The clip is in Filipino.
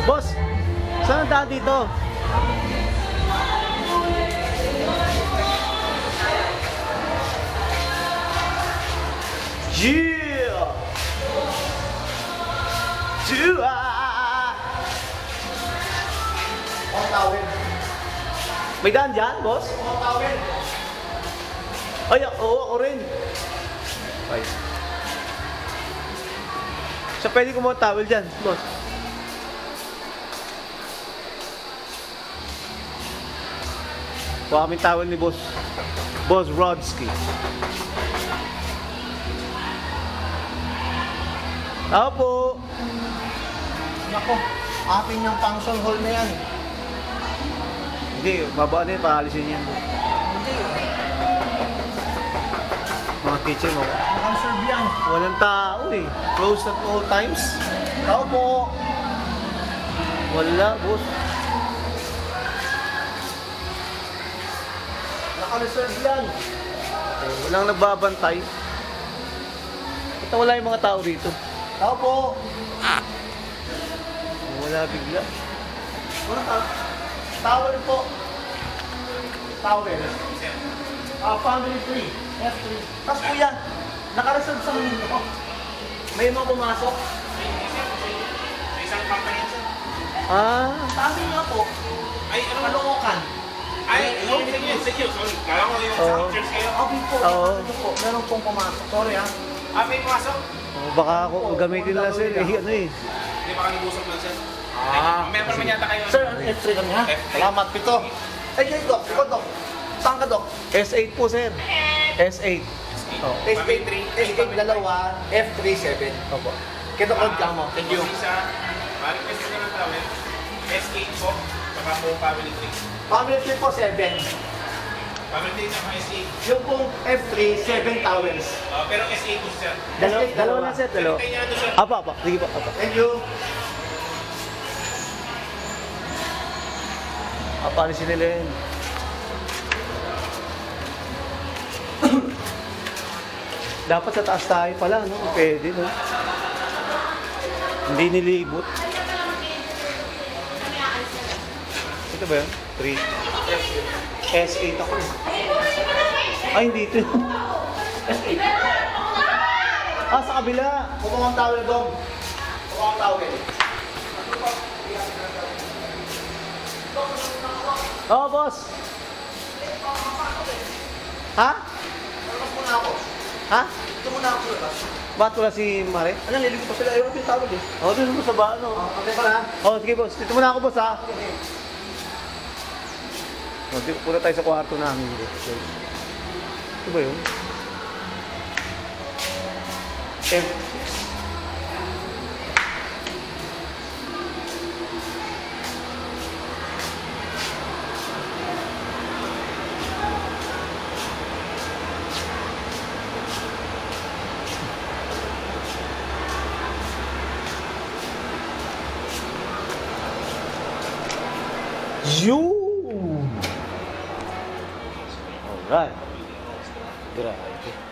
Boss, saan ang daan dito? Yeah! Chua! May daan dyan, boss? Ay, oo, ako rin. Ay. So, pwede kumuha towel dyan, boss. Kuha kaming towel ni boss. Boss Brodsky. Ako po. Nako, atin yung function hall na yan. Hindi, babaan na yun, paalisin yan. Hindi. Mga kitchen mo. Nakaserve yan. Walang tao eh. Closed at all times. Tao po. Wala, boss. Naka-reserve yan. Walang nagbabantay. Ito wala yung mga tao rito. Tao po. Wala bigla. Wala tao. Towel po. Towel. Family tree. F3. Tapos kuya, naka-reserve sa mga ko. May mga pumasok. Isang company siya. Ah, Sabi nga po, Ay, ano? Kaloocan. Ay, sige. Sorry. Kala ko yung Oo. church kayo. Okay po. Oo. Ito po. Meron pong pumasok. Sorry ha. May pumasok? oh, baka ako gamitin nila sir. Eh, ano eh. Hindi baka nag-usap lang siya. May naman yata kayo. Sir, F3 kami ha. F3. Salamat. Pito. Ay, kayo Dok. Ikaw Dok. Saan ka Dok? S8 po sir. S8. Oh. S8, S8 dalawa, F3 7. Opo. Kito kod ka mo. Thank you. Isa, request ko ng tawag. S8 po, saka po family tree. Family tree po 7. Family tree saka S8. Yung pong F3, 7 towels. Pero S8 po siya. Dalawa na sir, dalawa. Kaya niya ito siya. Apa. Sige po, apa. Thank you. Apalisin nila yun. Dapat sa taas tayo pala, no? Pwede, no? Hindi nilibot. Ito ba yun? 3. S8 ako. Ay, hindi ito. S8. Ah, sa kabila. Kumuha ang towel Dok. Kumuha ang towel. Oh, boss. Ha? Labas muna ako. Ha? Ito muna ako sa labas. Bakit wala si Mare? Ano, niligo pa sila. Ayaw yung towel eh. Oh, doon mo sa ba, ano? Okay pa na? Oh, sige boss. Dito muna ako, boss, ha? Oh, dito puna tayo sa kwarto namin, boss. Ito ba yun? F6. Yun! Alright. Grabe.